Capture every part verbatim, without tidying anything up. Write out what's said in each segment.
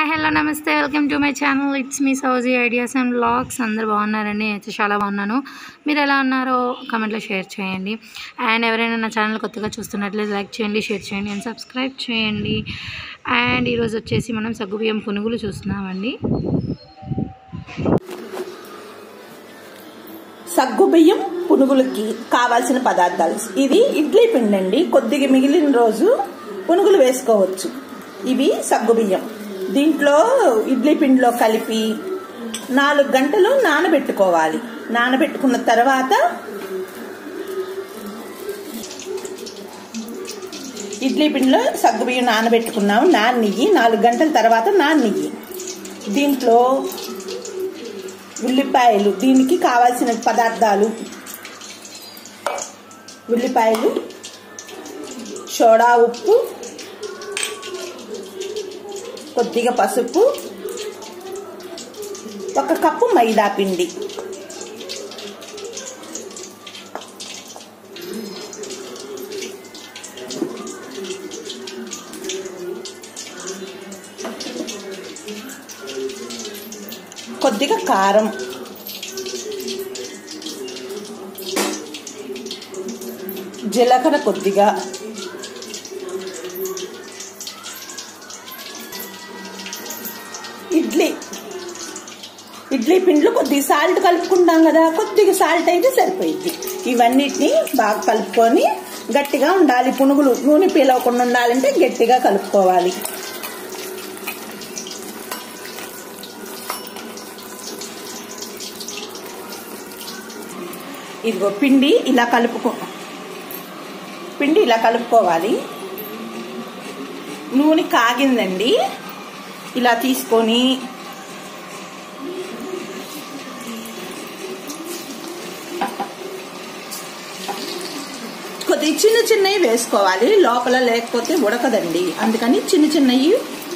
Hi hello నమస్తే welcome to my channel it's me Souji ideas and vlogs. అందరు బాగున్నారండి? అయితే చాలా బాగున్నాను. మీరు ఎలా ఉన్నారో కామెంట్లో షేర్ చేయండి. అండ్ ఎవరైనా నా ఛానల్ కొత్తగా చూస్తున్నట్లయితే లైక్ చేయండి, షేర్ చేయండి అండ్ సబ్స్క్రైబ్ చేయండి. అండ్ ఈరోజు వచ్చేసి మనం సగ్గుబియ్యం పునుగులు చూస్తున్నామండి. సగ్గుబియ్యం పునుగులకి కావాల్సిన పదార్థాలు ఇది ఇడ్లీ పిండి అండి. కొద్దిగా మిగిలిన రోజు పునుగులు వేసుకోవచ్చు. ఇవి సగ్గుబియ్యం. దీంట్లో ఇడ్లీ పిండిలో కలిపి నాలుగు గంటలు నానబెట్టుకోవాలి. నానబెట్టుకున్న తర్వాత ఇడ్లీ పిండిలో సగ్గుబియ్యం నానబెట్టుకున్నాము. నాననియ్యి నాలుగు గంటల తర్వాత నాననియ్యి. దీంట్లో ఉల్లిపాయలు, దీనికి కావాల్సిన పదార్థాలు ఉల్లిపాయలు, సోడా ఉప్పు, కొద్దిగా పసుపు, ఒక కప్పు మైదా పిండి. కొద్దిగా కారం, జీలకర్ర కొద్దిగా, ఇడ్లీ ఇడ్లీ పిండిలో కొద్దిగా సాల్ట్ కలుపుకుంటాం కదా, కొద్దిగా సాల్ట్ అయితే సరిపోయింది. ఇవన్నిటిని బాగా కలుపుకొని గట్టిగా ఉండాలి. పునుగులు నూనె పీలవకుండా ఉండాలంటే గట్టిగా కలుపుకోవాలి. ఇదిగో పిండి ఇలా కలుపుకో పిండి ఇలా కలుపుకోవాలి. నూనె కాగిందండి. ఇలా తీసుకొని కొద్దిగా చిన్న చిన్నవి వేసుకోవాలి. లోపల లేకపోతే ఉడకదండి, అందుకని చిన్న చిన్నవి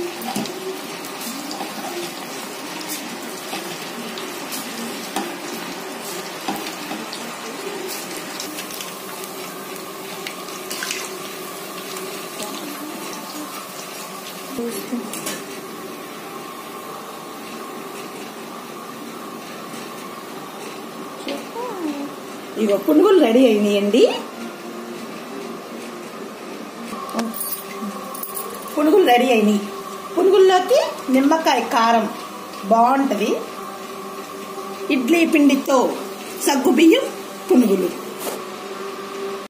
ఇగో పునుగులు రెడీ అయినాయండి. పునుగులు రెడీ అయినాయి. పునుగుల్లోకి నిమ్మకాయ కారం బాగుంటది. ఇడ్లీ పిండితో సగ్గుబియ్యం పునుగులు.